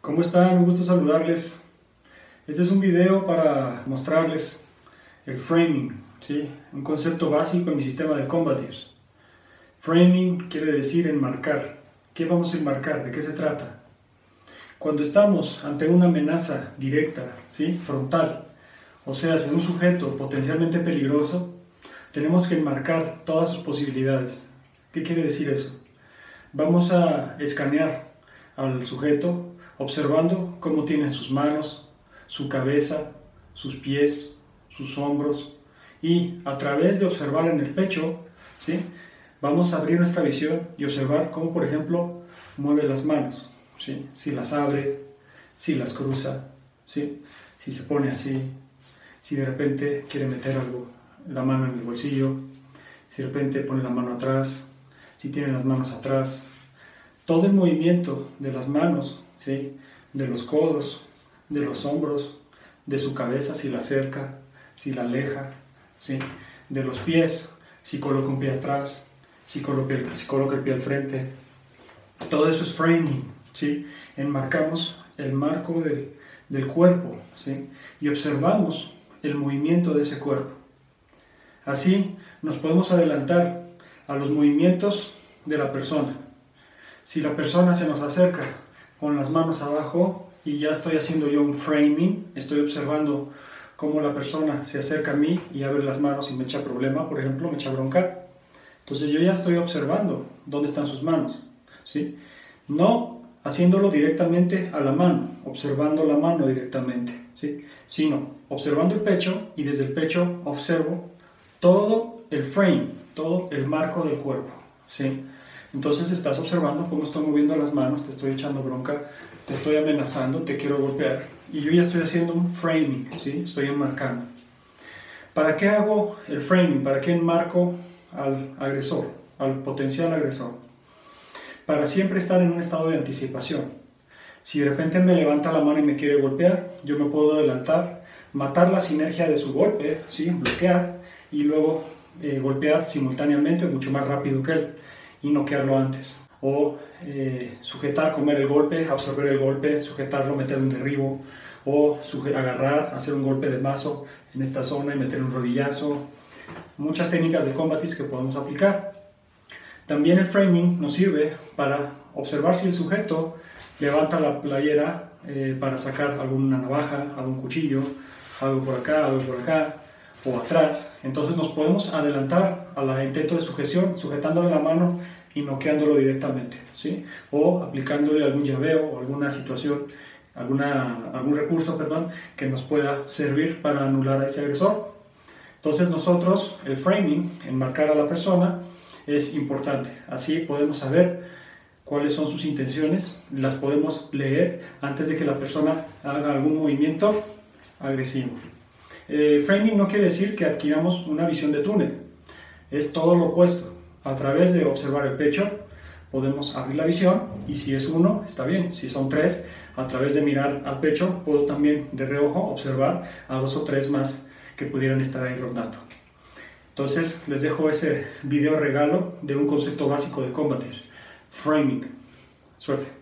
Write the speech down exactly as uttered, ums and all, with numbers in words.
¿Cómo están? Un gusto saludarles. Este es un video para mostrarles el framing, ¿sí? Un concepto básico en mi sistema de combatives. Framing quiere decir enmarcar. ¿Qué vamos a enmarcar? ¿De qué se trata? Cuando estamos ante una amenaza directa, ¿sí? Frontal, o sea, en un sujeto potencialmente peligroso, tenemos que enmarcar todas sus posibilidades. ¿Qué quiere decir eso? Vamos a escanear al sujeto observando cómo tiene sus manos, su cabeza, sus pies, sus hombros, y a través de observar en el pecho, ¿sí? Vamos a abrir nuestra visión y observar cómo, por ejemplo, mueve las manos, ¿sí? Si las abre, si las cruza, ¿sí? Si se pone así, si de repente quiere meter algo, la mano en el bolsillo, si de repente pone la mano atrás, si tiene las manos atrás. Todo el movimiento de las manos, ¿sí? De los codos, de los hombros, de su cabeza, si la acerca, si la aleja, ¿sí? De los pies, si coloca un pie atrás, si coloca el, si coloca el pie al frente. Todo eso es framing, ¿sí? Enmarcamos el marco del, del cuerpo, ¿sí? Y observamos el movimiento de ese cuerpo. Así nos podemos adelantar a los movimientos de la persona. Si la persona se nos acerca con las manos abajo y ya estoy haciendo yo un framing, estoy observando cómo la persona se acerca a mí y abre las manos y me echa problema, por ejemplo, me echa bronca. Entonces yo ya estoy observando dónde están sus manos, ¿sí? No haciéndolo directamente a la mano, observando la mano directamente, ¿sí? Sino observando el pecho, y desde el pecho observo todo el frame, todo el marco del cuerpo, ¿sí? Entonces estás observando cómo estoy moviendo las manos, te estoy echando bronca, te estoy amenazando, te quiero golpear, y yo ya estoy haciendo un framing, ¿sí? Estoy enmarcando. ¿Para qué hago el framing? ¿Para qué enmarco al agresor, al potencial agresor? Para siempre estar en un estado de anticipación. Si de repente me levanta la mano y me quiere golpear, yo me puedo adelantar, matar la sinergia de su golpe, ¿sí? Bloquear, y luego eh, golpear simultáneamente mucho más rápido que él y noquearlo antes. O eh, sujetar, comer el golpe, absorber el golpe, sujetarlo, meter un derribo, o agarrar, hacer un golpe de mazo en esta zona y meter un rodillazo. Muchas técnicas de combatives que podemos aplicar. También el framing nos sirve para observar si el sujeto levanta la playera eh, para sacar alguna navaja, algún cuchillo, algo por acá, algo por acá, o atrás. Entonces nos podemos adelantar al intento de sujeción, sujetándole la mano y noqueándolo directamente, ¿sí? O aplicándole algún llaveo o alguna situación, alguna, algún recurso, perdón, que nos pueda servir para anular a ese agresor. Entonces nosotros, el framing, enmarcar a la persona, es importante. Así podemos saber cuáles son sus intenciones, las podemos leer antes de que la persona haga algún movimiento agresivo. Eh, framing no quiere decir que adquiramos una visión de túnel, es todo lo opuesto. A través de observar el pecho podemos abrir la visión, y si es uno, está bien. Si son tres, a través de mirar al pecho puedo también de reojo observar a dos o tres más que pudieran estar ahí rondando. Entonces les dejo ese video regalo de un concepto básico de combatives, framing. Suerte.